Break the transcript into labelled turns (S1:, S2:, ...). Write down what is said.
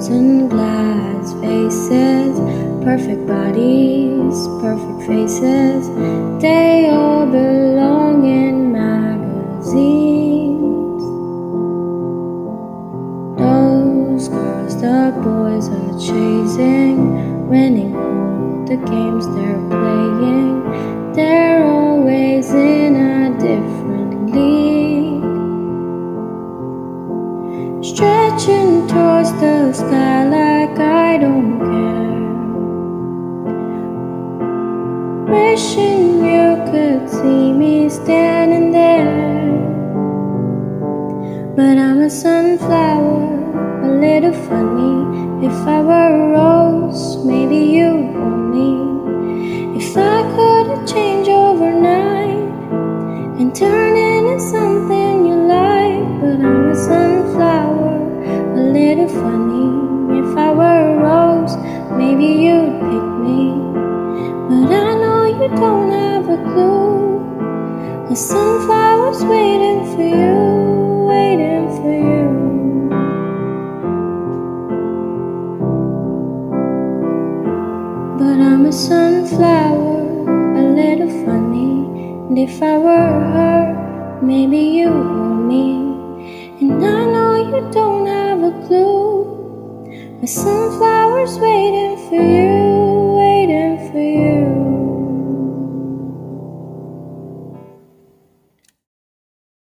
S1: and glass faces, perfect bodies, perfect faces. They all belong in magazines. Those girls the boys are chasing, winning all the games they're playing. They're always in a different league, stretching towards the sky like I don't care, wishing you could see me standing there. But I'm a sunflower, a little funny. If I were a rose, maybe you'd want me. If I could change overnight and turn into something you like. But I'm a sunflower, a little funny. If I were a rose, maybe you'd pick me. But I know you don't have a clue. A sunflower's waiting for you, waiting for you. But I'm a sunflower, a little funny. And if I were her, maybe you want me. And I know you don't have a clue. A sunflower's waiting for you.